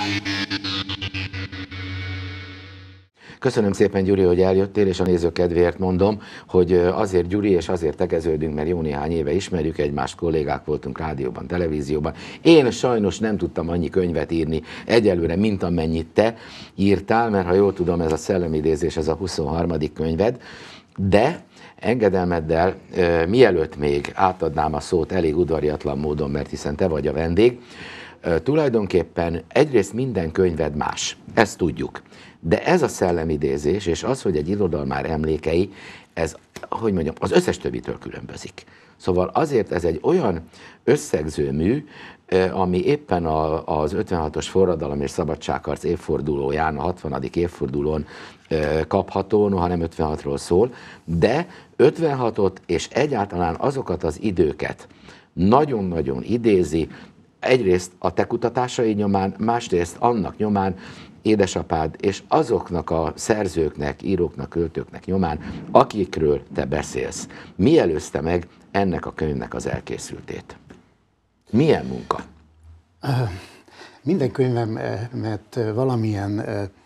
Köszönöm szépen, Gyuri, hogy eljöttél, és a nézők kedvéért mondom, hogy azért Gyuri, és azért tegeződünk, mert jó néhány éve ismerjük egymást, kollégák voltunk rádióban, televízióban. Én sajnos nem tudtam annyi könyvet írni egyelőre, mint amennyit te írtál, mert ha jól tudom, ez a Szellemidézés, ez a 23. könyved, de engedelmeddel, mielőtt még átadnám a szót elég udvariatlan módon, mert hiszen te vagy a vendég, tulajdonképpen egyrészt minden könyved más, ezt tudjuk. De ez a szellemidézés, és az, hogy egy irodalmár emlékei, ez, hogy mondjam, az összes többitől különbözik. Szóval azért ez egy olyan összegző mű, ami éppen az 56-os forradalom és szabadságharc évfordulóján, a 60. évfordulón kapható, noha nem 56-ról szól, de 56-ot és egyáltalán azokat az időket nagyon-nagyon idézi, egyrészt a te kutatásaid nyomán, másrészt annak nyomán, édesapád és azoknak a szerzőknek, íróknak, költőknek nyomán, akikről te beszélsz. Mi előzte meg ennek a könyvnek az elkészültét? Milyen munka? Minden könyvemet valamilyen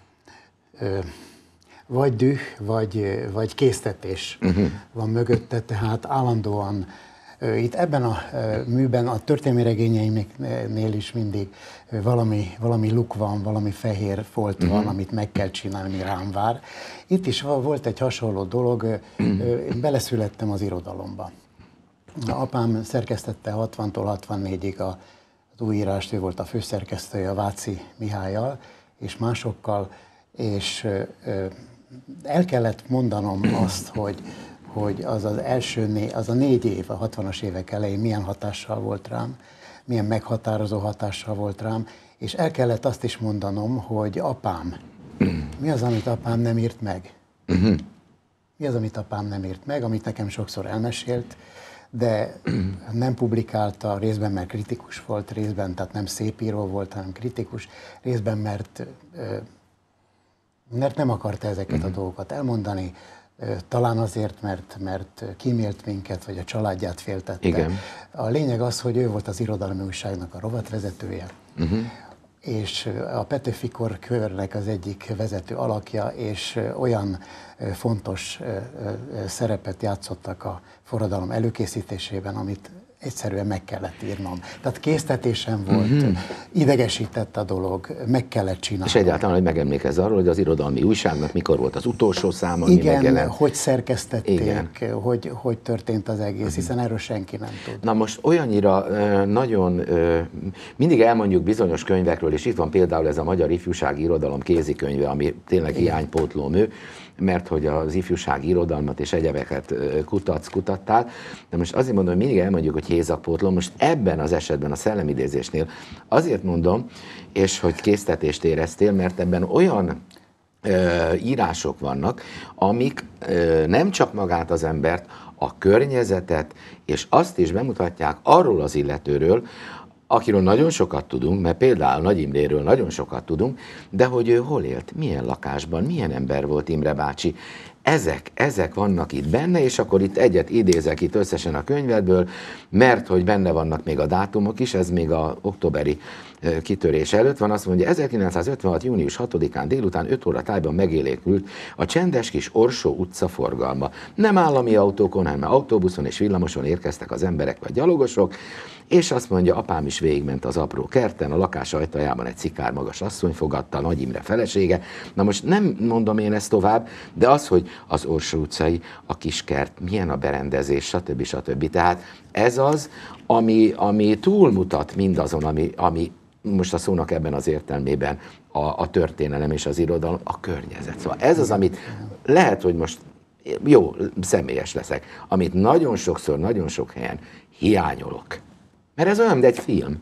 vagy düh, vagy késztetés van mögötte, tehát állandóan itt ebben a műben, a történelmi regényeimnél is mindig valami luk van, valami fehér folt van, amit meg kell csinálni, ami rám vár. Itt is volt egy hasonló dolog, én beleszülettem az irodalomba. Apám szerkesztette 60-tól 64-ig az újírást, ő volt a főszerkesztője a Váci Mihályal és másokkal, és el kellett mondanom azt, hogy az a 4 év, a 60-as évek elején milyen hatással volt rám, milyen meghatározó hatással volt rám, és el kellett azt is mondanom, hogy apám, mi az, amit apám nem írt meg? Mi az, amit apám nem írt meg, amit nekem sokszor elmesélt, de nem publikálta, részben mert kritikus volt, részben, tehát nem szépíró volt, hanem kritikus, részben mert nem akarta ezeket a dolgokat elmondani, talán azért, mert kímélt minket, vagy a családját féltette. Igen. A lényeg az, hogy ő volt az irodalmi újságnak a rovatvezetője, és a Petőfi körnek az egyik vezető alakja, és olyan fontos szerepet játszottak a forradalom előkészítésében, amit egyszerűen meg kellett írnom. Tehát késztetésem volt, idegesített a dolog, meg kellett csinálni. És egyáltalán, hogy megemlékezz arról, hogy az irodalmi újságnak mikor volt az utolsó száma, ami igen, megjelent. hogy szerkesztették, hogy történt az egész, hiszen erről senki nem tud. Na most olyannyira nagyon, mindig elmondjuk bizonyos könyvekről, és itt van például ez a Magyar Ifjúsági Irodalom kézikönyve, ami tényleg hiánypótló mű, mert hogy az ifjúsági irodalmat és egyebeket kutattál, de most azért mondom, hogy mindig elmondjuk, hogy hézagpótló, most ebben az esetben, a szellemidézésnél azért mondom, és hogy késztetést éreztél, mert ebben olyan írások vannak, amik nem csak magát az embert, a környezetet, és azt is bemutatják arról az illetőről, akiről nagyon sokat tudunk, mert például Nagy Imréről nagyon sokat tudunk, de hogy ő hol élt, milyen lakásban, milyen ember volt Imre bácsi, ezek vannak itt benne, és akkor itt egyet idézek itt összesen a könyvedből, mert hogy benne vannak még a dátumok is, ez még az októberi kitörés előtt van, azt mondja, 1956. június 6-án délután 5 óra tájban megélénkült a csendes kis Orsó utca forgalma. Nem állami autókon, hanem autóbuszon és villamoson érkeztek az emberek vagy gyalogosok, és azt mondja, apám is végigment az apró kerten, a lakás ajtajában egy szikármagas asszony fogadta, Nagy Imre felesége. Na most nem mondom én ezt tovább, de az, hogy az Orsó utcai, a kiskert, milyen a berendezés, stb. Tehát ez az, ami túlmutat mindazon, ami most a szónak ebben az értelmében a történelem és az irodalom, a környezet. Szóval ez az, amit lehet, hogy most jó, személyes leszek, amit nagyon sokszor, nagyon sok helyen hiányolok. Mert ez olyan, mint egy film.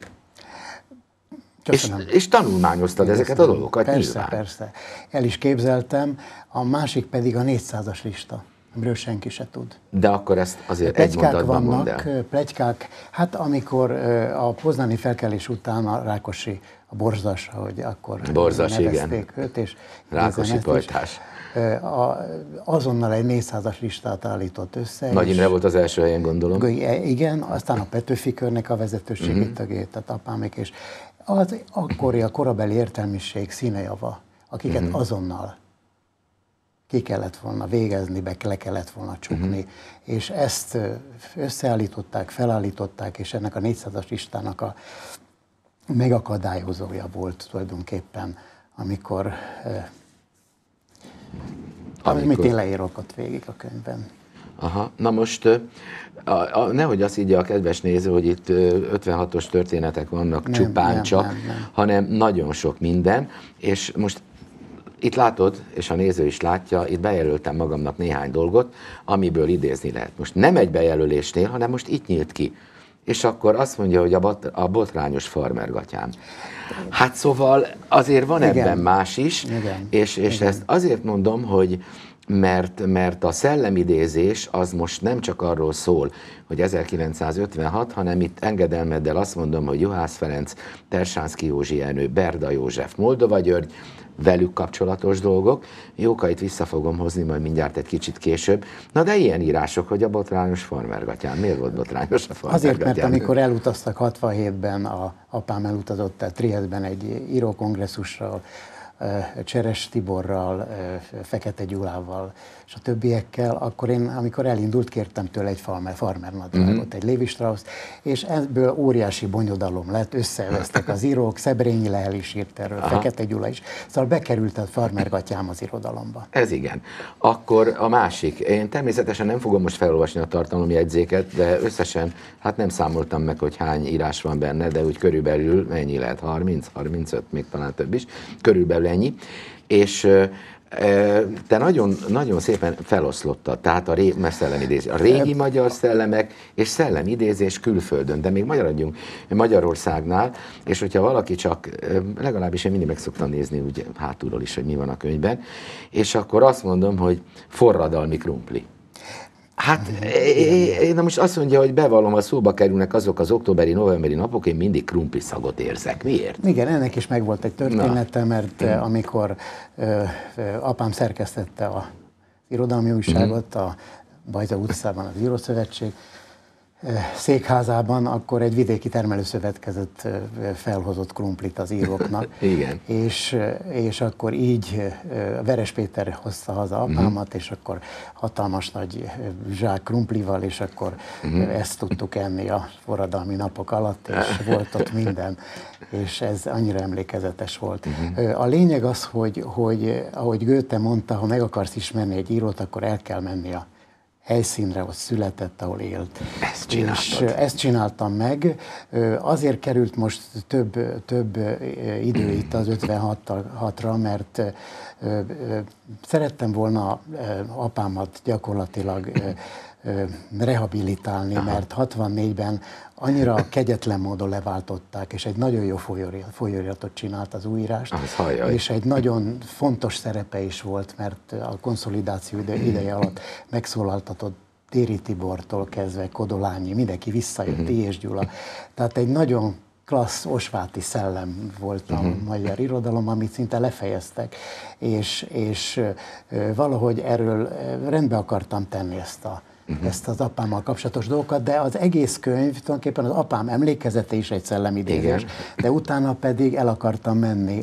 És tanulmányoztad ezeket a dolgokat nyilván. Persze. El is képzeltem, a másik pedig a 400-as lista, amiről senki se tud. De akkor ezt azért egy mondatban mondd el. Pletykák, hát amikor a poznani felkelés után a Rákosi, a Borzas, ahogy akkor nevezték őt, és Rákosi pajtás. Azonnal egy 400-as listát állított össze. Nagy Imre volt az első helyen, gondolom. Igen, aztán a Petőfi körnek a vezetőségi tagjai, tehát apámék, és az akkori, a korabeli értelmiség színejava, akiket azonnal ki kellett volna végezni, le kellett volna csukni, és ezt összeállították, felállították, és ennek a 400-as listának a megakadályozója volt tulajdonképpen, amikor én leírok ott végig a könyvben. Aha, na most nehogy azt így a kedves néző, hogy itt 56-os történetek vannak csupán csak, hanem nagyon sok minden, és most itt látod, és a néző is látja, itt bejelöltem magamnak néhány dolgot, amiből idézni lehet. Most nem egy bejelölésnél, hanem most itt nyílt ki. És akkor azt mondja, hogy a botrányos farmergatyám. Hát szóval azért van ebben más is, és ezt azért mondom, hogy mert a szellemidézés az most nem csak arról szól, hogy 1956, hanem itt engedelmeddel azt mondom, hogy Juhász Ferenc, Tersánszky Józsi Ernő, Berda József, Moldova György, velük kapcsolatos dolgok. Jókait vissza fogom hozni majd mindjárt egy kicsit később. Na de ilyen írások, hogy a botrányos farmergatyán. Miért volt botrányos a farmergatyán? Azért, mert amikor elutaztak 67-ben, apám elutazott el Triestben egy írókongresszusra, Cseres Tiborral, Fekete Gyulával és a többiekkel, akkor én, amikor elindult, kértem tőle egy farmer nadrágot, egy Lévi Strauss, és ebből óriási bonyodalom lett, összevesztek az írók, Szebrényi Lehel is írt erről, Fekete Gyula is, szóval bekerült a farmergatyám az irodalomba. Ez igen. Akkor a másik, én természetesen nem fogom most felolvasni a tartalomjegyzéket, de összesen, hát nem számoltam meg, hogy hány írás van benne, de úgy körülbelül mennyi lehet, 30-35, még talán több is, körülbelül ennyi, és te nagyon, nagyon szépen feloszlottad, tehát a régi magyar szellemek és szellemidézés külföldön, de még maradjunk Magyarországnál, és hogyha valaki csak, legalábbis én mindig meg szoktam nézni úgy hátulról is, hogy mi van a könyvben, és akkor azt mondom, hogy forradalmi krumpli. Hát, na most azt mondja, hogy bevallom, a szóba kerülnek azok az októberi-novemberi napok, én mindig krumpli szagot érzek. Miért? Igen, ennek is megvolt egy története, mert amikor apám szerkesztette az irodalmi újságot a Bajza utcában, az Írószövetség székházában, akkor egy vidéki termelőszövetkezet felhozott krumplit az íróknak. Igen. És akkor így Veres Péter hozta haza apámat, és akkor hatalmas nagy zsák krumplival, és akkor ezt tudtuk enni a forradalmi napok alatt, és volt ott minden, és ez annyira emlékezetes volt. A lényeg az, hogy ahogy Goethe mondta, ha meg akarsz ismerni egy írót, akkor el kell menni a helyszínre, ott született, ahol élt. Ezt csináltad. És ezt csináltam meg. Azért került most több idő itt az 56-ra, mert szerettem volna apámat gyakorlatilag rehabilitálni, mert 64-ben annyira kegyetlen módon leváltották, és egy nagyon jó folyóiratot csinált az újírást, és egy nagyon fontos szerepe is volt, mert a konszolidáció ideje alatt megszólaltatott Téri Tibortól kezdve Kodolányi, mindenki visszajött, Ilyes Gyula. Tehát egy nagyon klassz osváti szellem volt a magyar irodalom, amit szinte lefejeztek, és valahogy erről rendbe akartam tenni ezt az apámmal kapcsolatos dolgokat, de az egész könyv, tulajdonképpen az apám emlékezete is egy szellemidézés, de utána pedig el akartam menni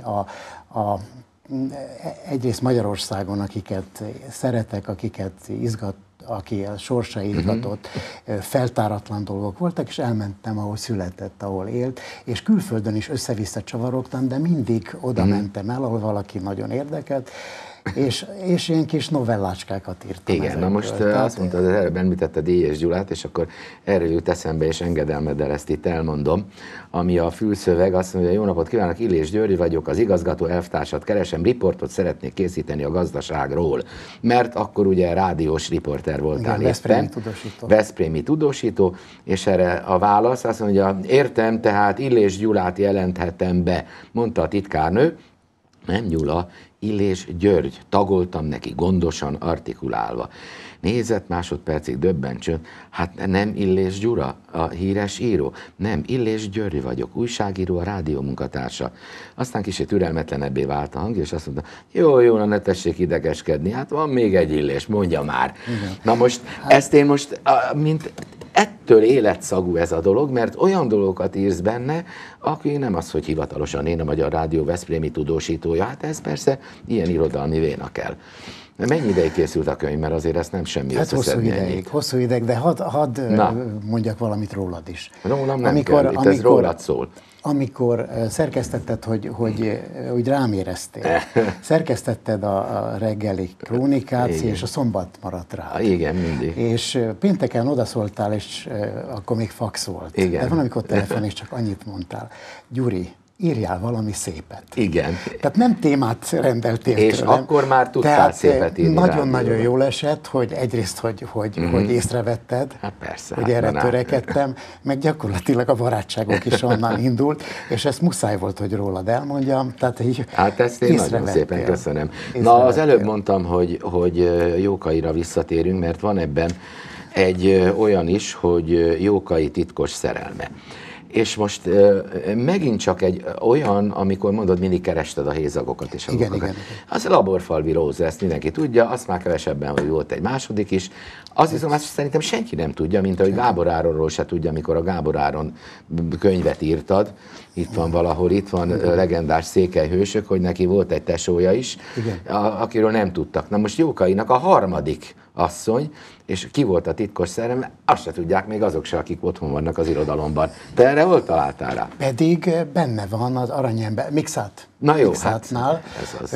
egyrészt Magyarországon, akiket szeretek, akiket izgat, aki a sorsa izgatott, feltáratlan dolgok voltak, és elmentem, ahol született, ahol élt, és külföldön is össze-vissza csavarogtam, de mindig oda mentem el, ahol valaki nagyon érdekelt, és ilyen kis novellácskákat írtam. Igen, na most azt mondtad, az előbb említetted Ilyes Gyulát, és akkor erről jut eszembe, és engedelmeddel ezt itt elmondom, ami a fülszöveg, azt mondja, jó napot kívánok, Illés György vagyok, az igazgató elvtársat keresem, riportot szeretnék készíteni a gazdaságról, mert akkor ugye rádiós riporter voltál éppen. Veszprémi tudósító, és erre a válasz azt mondja, értem, tehát Illés Gyulát jelenthetem be, mondta a titkárnő, nem Gyula, Illés György, tagoltam neki gondosan, artikulálva. Nézett másodpercig döbbencsön, hát nem Illés Gyula, a híres író? Nem, Illés György vagyok, újságíró, a rádió munkatársa. Aztán kicsit türelmetlenebbé vált a hangja, és azt mondta, jó, ne tessék idegeskedni, hát van még egy Illés, mondja már. Igen. Na most, ezt én most, mint ettől életszagú ez a dolog, mert olyan dolgokat írsz benne, aki nem az, hogy hivatalosan én a Magyar Rádió veszprémi tudósítója, hát ez persze ilyen irodalmi véna kell. Mennyi ideig készült a könyv, mert azért ezt nem semmi hát hosszú ideig, de hadd mondjak valamit rólad is. Rólam nem kell, itt ez rólad szól. Amikor szerkesztetted, hogy rám éreztél, szerkesztetted a reggeli krónikát, és a szombat maradt rá. Igen, mindig. És pénteken odaszóltál, és akkor még fax volt. Igen. De van, amikor telefon, és csak annyit mondtál. Gyuri, írjál valami szépet. Igen. Tehát nem témát rendeltél és tőlem. Akkor már tudtál szépet írni. Nagyon-nagyon jól esett, hogy egyrészt, hogy észrevetted, hát persze, hogy erre törekedtem, meg gyakorlatilag a barátságok is onnan indult, és ezt muszáj volt, hogy rólad elmondjam. Tehát így hát ezt én nagyon szépen köszönöm. Na, az előbb mondtam, hogy Jókaira visszatérünk, mert van ebben egy olyan is, hogy Jókai titkos szerelme. És most megint csak egy olyan, amikor mondod, mindig kerested a hézagokat és igen. Az a Laborfalvi Róza, ezt mindenki tudja, azt már kevesebben, hogy volt egy második is. Az viszont azt szerintem senki nem tudja, mint ahogy Gábor Áronról se tudja, amikor a Gábor Áron könyvet írtad. Itt van valahol, itt van legendás Székely hősök, hogy neki volt egy tesója is, akiről nem tudtak. Na most Jókainak a harmadik asszony, és ki volt a titkos szerelme, azt se tudják még azok se, akik otthon vannak az irodalomban. Te erre hol találtál rá? Pedig benne van az Aranyember, Mikszát. Na jó, Mikszátnál. Hát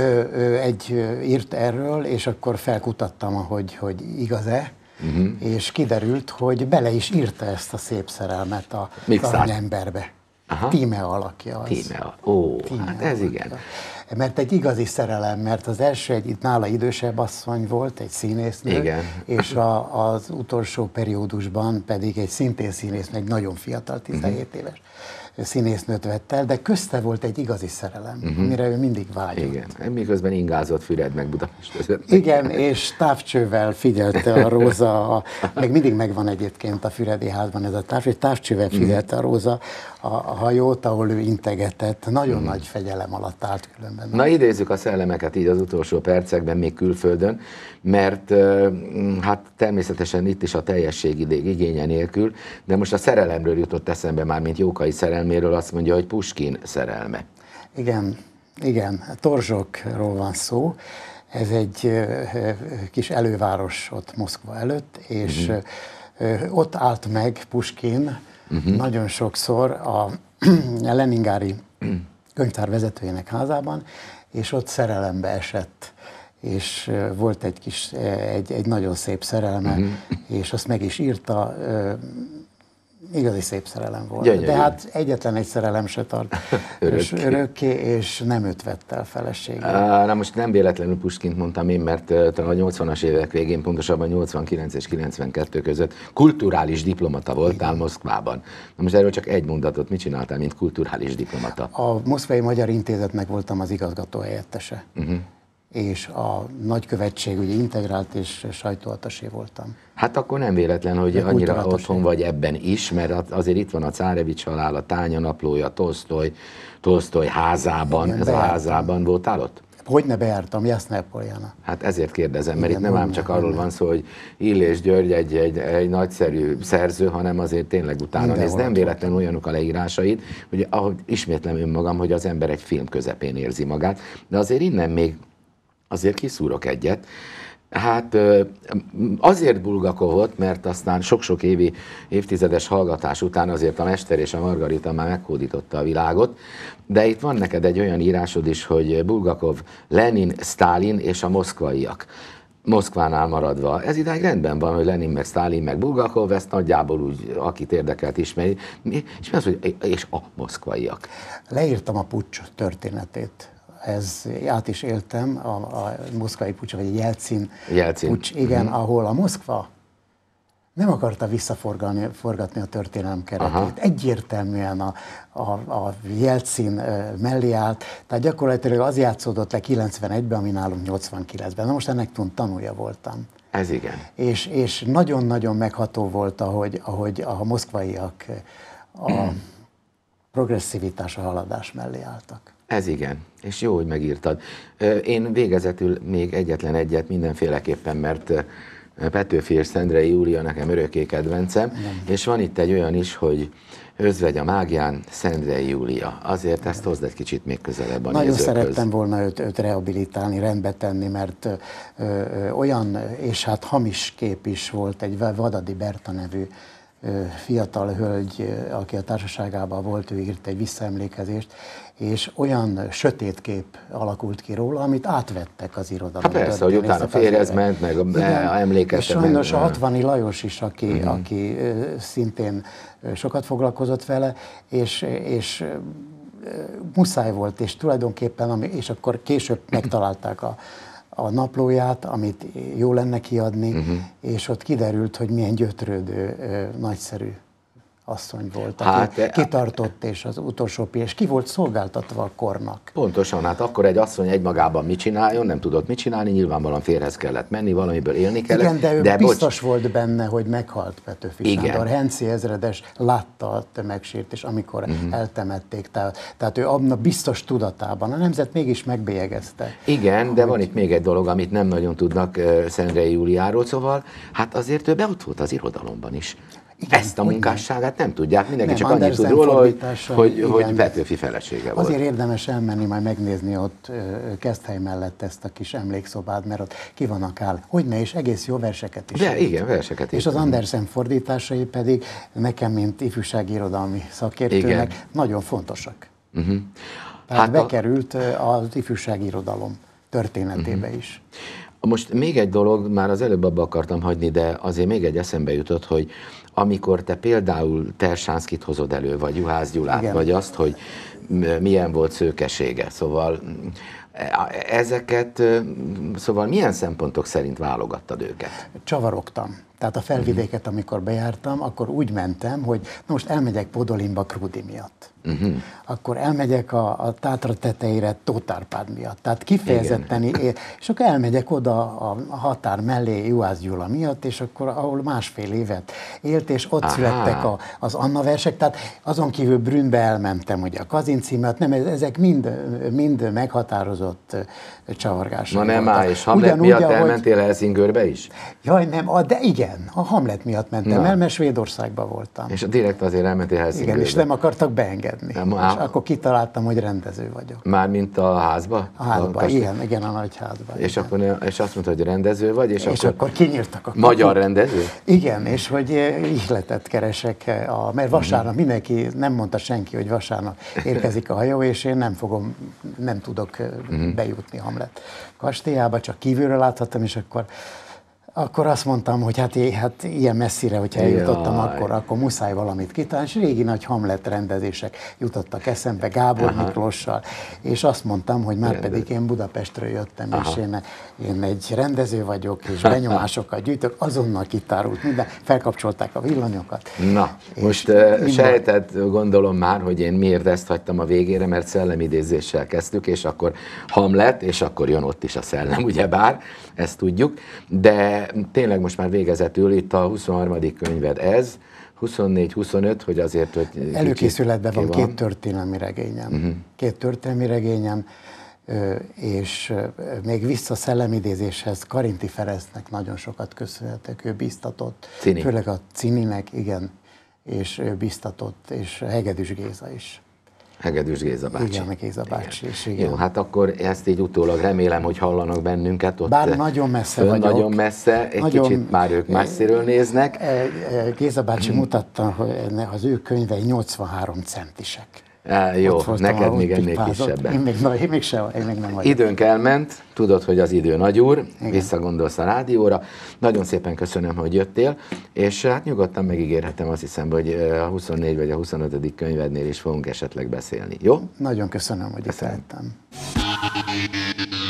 írt erről, és akkor felkutattam, hogy igaz-e, és kiderült, hogy bele is írta ezt a szép szerelmet az Aranyemberbe. Tíme alakja az. Tíme, hát ez alakja. Igen. Mert egy igazi szerelem, mert az első egy nála idősebb asszony volt, egy színésznő, igen. És az utolsó periódusban pedig egy szintén színésznő, egy nagyon fiatal, 17 éves színésznőt vett el, de közte volt egy igazi szerelem, amire ő mindig vágyott. Igen, miközben ingázott Füred meg Budapest között. Igen, és távcsővel figyelte a Róza, meg mindig megvan egyébként a Füredi házban ez a távcső, távcsővel figyelte a Róza a hajót, ahol ő integetett, nagyon nagy fegyelem alatt állt különben. Na, idézzük a szellemeket így az utolsó percekben, még külföldön, mert hát természetesen itt is a teljesség igénye nélkül, de most a szerelemről jutott eszembe már, mint Jókai szerelméről, azt mondja, hogy Puskin szerelme. Igen, Torzsokról van szó. Ez egy kis előváros ott Moszkva előtt, és ott állt meg Puskin nagyon sokszor a leningári könyvtár vezetőjének házában, és ott szerelembe esett, és volt egy nagyon szép szerelme, és azt meg is írta, igazi szép szerelem volt. Gyönyörű. De hát egyetlen egy szerelem se tart örökké, és nem őt vett el feleségül. Na most nem véletlenül Puskint mondtam én, mert talán a 80-as évek végén, pontosabban 89 és 92 között kulturális diplomata voltál Moszkvában. Na most erről csak egy mondatot, mit csináltál, mint kulturális diplomata? A Moszkvai Magyar Intézetnek voltam az igazgató helyettese. És a nagykövetség ugye integrált és sajtóatasé voltam. Hát akkor nem véletlen, hogy annyira otthon vagy ebben is, mert azért itt van a Cárevics halál, a Tánya naplója, Tolsztoj házában. Igen, ez a házában voltál ott? Hogyne bejártam, Jasna Poljana. Hát ezért kérdezem, mert igen, itt nem ám csak arról van szó, hogy Illés György egy nagyszerű szerző, hanem azért tényleg utána néz. Nem véletlen olyanok a leírásaid, hogy ahogy ismétlem önmagam, hogy az ember egy film közepén érzi magát, de azért innen még azért kiszúrok egyet. Hát azért Bulgakovot, mert aztán sok-sok évtizedes hallgatás után azért a Mester és a Margarita már meghódította a világot, de itt van neked egy olyan írásod is, hogy Bulgakov, Lenin, Sztálin és a moszkvaiak. Moszkvánál maradva. Ez idáig rendben van, hogy Lenin, meg Sztálin, meg Bulgakov, ezt nagyjából úgy, akit érdekelt ismeri. És mi az, hogy és a moszkvaiak? Leírtam a puccs történetét. Át is éltem a moszkvai puccs, vagy a Jelcin puccs, igen, ahol a Moszkva nem akarta visszaforgatni a történelem keretét. Egyértelműen a Jelcin mellé állt, tehát gyakorlatilag az játszódott le 91-ben, ami nálunk 89-ben. Na most ennek tanulja voltam. Ez igen. És nagyon-nagyon megható volt, ahogy a moszkvaiak a progresszivitás, a haladás mellé álltak. Ez igen, és jó, hogy megírtad. Én végezetül még egyetlen egyet mindenféleképpen, mert Petőfi és Szendrei Júlia nekem örökké kedvencem, és van itt egy olyan is, hogy Özvegy a mágián, Szendrei Júlia. Azért ezt hozd egy kicsit még közelebb a Nagyon nézőkhöz. szerettem volna őt rehabilitálni, rendbe tenni, mert olyan, és hát hamis kép is volt, egy Vadadi Berta nevű fiatal hölgy, aki a társaságában volt, ő írt egy visszaemlékezést, és olyan sötét kép alakult ki róla, amit átvettek az irodalom. Hát persze, hogy utána férjez ment, meg emlékezte. És sajnos a Hatvani Lajos is, aki szintén sokat foglalkozott vele, és muszáj volt, és tulajdonképpen, és akkor később megtalálták a naplóját, amit jó lenne kiadni, és ott kiderült, hogy milyen gyötrődő, nagyszerű asszony volt, aki kitartott, és az utolsó és ki volt szolgáltatva a kornak. Pontosan, hát akkor egy asszony egymagában mit csináljon, nem tudott mit csinálni, nyilvánvalóan férhez kellett menni, valamiből élni kellett. Igen, de ő biztos volt benne, hogy meghalt Petőfi Sándor. Henczy ezredes látta a tömegsírt, és amikor eltemették, tehát ő abban biztos tudatában, a nemzet mégis megbélyegezte. Igen, de van itt még egy dolog, amit nem nagyon tudnak Szendrei Júliáról, szóval hát azért ő ott volt az irodalomban is. Igen, ezt a munkásságát nem tudják, mindenki csak annyit tud róla, hogy Petőfi felesége volt. Azért érdemes elmenni, majd megnézni ott Keszthely mellett ezt a kis emlékszobát, mert ott ki vannak áll. Hogyne, és egész jó verseket is. De igen, verseket is. És az Andersen fordításai pedig nekem, mint ifjúsági irodalmi szakértőnek nagyon fontosak. Tehát bekerült az ifjúsági irodalom történetébe is. Most még egy dolog, már az előbb abba akartam hagyni, de azért még egy eszembe jutott, hogy amikor te például Tersánszkit hozod elő, vagy Juhász Gyulát, igen, vagy azt, hogy milyen volt szőkesége, szóval ezeket, szóval milyen szempontok szerint válogattad őket? Csavarogtam. Tehát a Felvidéket, amikor bejártam, akkor úgy mentem, hogy na most elmegyek Podolinba Krúdi miatt. Akkor elmegyek a Tátra tetejére Tóth Árpád miatt. Tehát kifejezetten, és akkor elmegyek oda a határ mellé Juhász Gyula miatt, és akkor ahol másfél évet élt, és ott születtek az Anna versek. Tehát azon kívül Brünnbe elmentem, ugye a Kazinczy miatt, nem, ezek mind meghatározott csavargások. Na nem áll, és Hamlet miatt elmentél Helsingörbe is? Jaj, nem, de igen, a Hamlet miatt mentem el, mert Svédországban voltam. És direkt azért elmentél Helsingörbe? Igen, és nem akartak beengedni. És akkor kitaláltam, hogy rendező vagyok. Mármint a házba? A házba, igen, a nagy házba. És, és azt mondta, hogy rendező vagy? És akkor kinyírtak a kaput. Magyar rendező? Igen, és hogy ihletet keresek, mert vasárnap mindenki, nem mondta senki, hogy vasárnap érkezik a hajó, és én nem tudok bejutni Hamlet kastélyába, csak kívülről láthattam, és akkor azt mondtam, hogy hát ilyen messzire, hogyha eljutottam, akkor muszáj valamit kitalálni, és régi nagy Hamlet rendezések jutottak eszembe Gábor Miklóssal, és azt mondtam, hogy már pedig én Budapestről jöttem, és én egy rendező vagyok, és benyomásokat gyűjtök, azonnal kitárult minden, felkapcsolták a villanyokat. Na, most sejted, gondolom már, hogy én miért ezt hagytam a végére, mert szellemidézéssel kezdtük, és akkor Hamlet, és akkor jön ott is a szellem, ugyebár, ezt tudjuk, de tényleg most már végezetül itt a 23. könyved ez, 24-25, hogy azért, hogy előkészületben van 2 történelmi regényem. 2 történelmi regényem, és még vissza szellemidézéshez Karinti Ferencnek nagyon sokat köszönhetek, ő biztatott, főleg a Cininek, igen, és ő biztatott, és Hegedűs Géza is. Hegedűs Géza bácsi. Igen, Géza bácsi is, igen. Jó, hát akkor ezt így utólag remélem, hogy hallanak bennünket. Ott bár nagyon messze vagyok. Nagyon messze, kicsit már ők messziről néznek. Géza bácsi mutatta, hogy az ő könyvei 83 centisek. Jó, neked még ennél kisebbek. Én még nem vagyok. Időnk elment, tudod, hogy az idő nagyúr, visszagondolsz a rádióra. Nagyon szépen köszönöm, hogy jöttél, és hát nyugodtan megígérhetem, azt hiszem, hogy a 24 vagy a 25. könyvednél is fogunk esetleg beszélni. Jó? Nagyon köszönöm, hogy itt lettem.